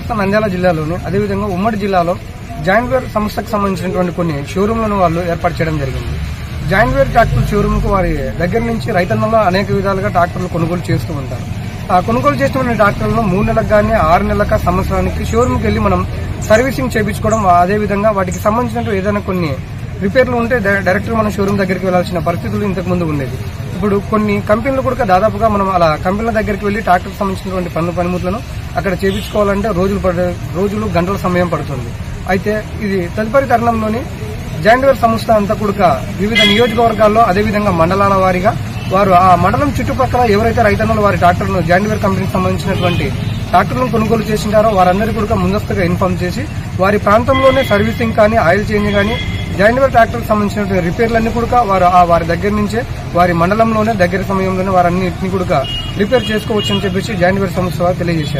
రాష్ట్ర నంద్యాల జిల్లాలోని అదేవిధంగా ఉమ్మడి జిల్లాలో జాయింట్వేర్ సంస్థకు సంబంధించినటువంటి కొన్ని షోరూంలను వాళ్ళు ఏర్పాటు చేయడం జరిగింది. జాయింట్వేర్ ట్రాక్టర్ షోరూమ్ కు వారి దగ్గర నుంచి రైతన్నలు అనేక విధాలుగా ట్రాక్టర్లు కొనుగోలు చేస్తూ ఉంటారు. ఆ కొనుగోలు చేస్తున్న ట్రాక్టర్లను 3 నెలలకు కానీ 6 నెలలకు సంవత్సరానికి షోరూమ్కి వెళ్లి మనం సర్వీసింగ్ చేయించుకోవడం, అదేవిధంగా వాటికి సంబంధించినట్టు ఏదైనా కొన్ని రిపేర్లు ఉంటే డైరెక్ట్ మన షోరూమ్ దగ్గరికి వెళ్లాల్సిన పరిస్థితులు ఇంతకు ముందు ఉండేది. ఇప్పుడు కొన్ని కంపెనీలు కూడా దాదాపుగా మనం అలా కంపెనీల దగ్గరికి వెళ్లి ట్రాక్టర్కి సంబంధించినటువంటి పనిముట్లను అక్కడ చేయించుకోవాలంటే రోజులు గంటల సమయం పడుతుంది. అయితే ఇది తదుపరి తరుణంలోని జాయింట్వేర్ సంస్థ అంతా కూడా వివిధ నియోజకవర్గాల్లో అదేవిధంగా మండలాల వారీగా వారు ఆ మండలం చుట్టుపక్కల ఎవరైతే రైతన్నులు వారి ట్రాక్టర్ను జాయింట్వేర్ కంపెనీకి సంబంధించినటువంటి ట్రాక్టర్లను కొనుగోలు చేసింటారో వారందరికీ కూడా ముందస్తుగా ఇన్ఫార్మ్ చేసి వారి ప్రాంతంలోనే సర్వీసింగ్ కానీ ఆయిల్ చేంజ్ కానీ జాయింట్వేర్ ట్రాక్టర్కి సంబంధించిన రిపేర్లన్నీ కూడా వారి దగ్గర నుంచే వారి మండలంలోనే దగ్గర సమయంలోనే వారన్నింటినీ కూడా రిపేర్ చేసుకోవచ్చని చెప్పేసి జాయింట్వేర్ సంస్థ తెలియజేశారు.